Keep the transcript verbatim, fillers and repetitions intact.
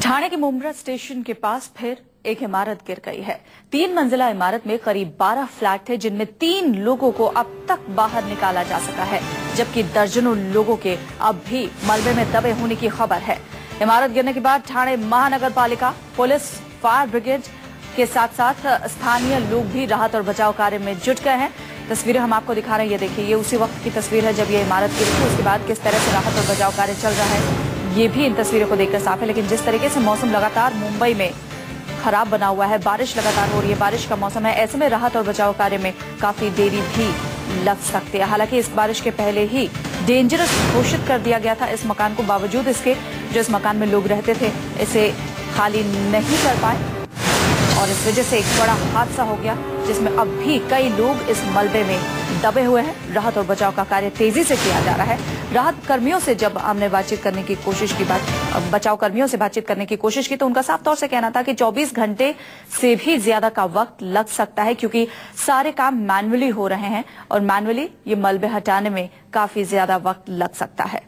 ठाणे के मुंब्रा स्टेशन के पास फिर एक इमारत गिर गई है। तीन मंजिला इमारत में करीब बारह फ्लैट थे, जिनमें तीन लोगों को अब तक बाहर निकाला जा सका है, जबकि दर्जनों लोगों के अब भी मलबे में दबे होने की खबर है। इमारत गिरने के बाद ठाणे महानगर पालिका, पुलिस, फायर ब्रिगेड के साथ साथ स्थानीय लोग भी राहत और बचाव कार्य में जुट गए हैं। तस्वीरें हम आपको दिखा रहे हैं, ये देखिए, ये उसी वक्त की तस्वीर है जब ये इमारत गिरी थी। उसके बाद किस तरह से राहत और बचाव कार्य चल रहा है, ये भी इन तस्वीरों को देखकर साफ है। लेकिन जिस तरीके से मौसम लगातार मुंबई में खराब बना हुआ है, बारिश लगातार हो रही है, बारिश का मौसम है, ऐसे में राहत और बचाव कार्य में काफी देरी भी लग सकती है। हालांकि इस बारिश के पहले ही डेंजरस घोषित कर दिया गया था इस मकान को, बावजूद इसके जो इस मकान में लोग रहते थे इसे खाली नहीं कर पाए और इस वजह से एक बड़ा हादसा हो गया, जिसमें अब भी कई लोग इस मलबे में दबे हुए हैं। राहत और बचाव का कार्य तेजी से किया जा रहा है। राहत कर्मियों से जब हमने बातचीत करने की कोशिश की, बात बचाव कर्मियों से बातचीत करने की कोशिश की, तो उनका साफ तौर से कहना था कि चौबीस घंटे से भी ज्यादा का वक्त लग सकता है, क्योंकि सारे काम मैन्युअली हो रहे हैं और मैन्युअली ये मलबे हटाने में काफी ज्यादा वक्त लग सकता है।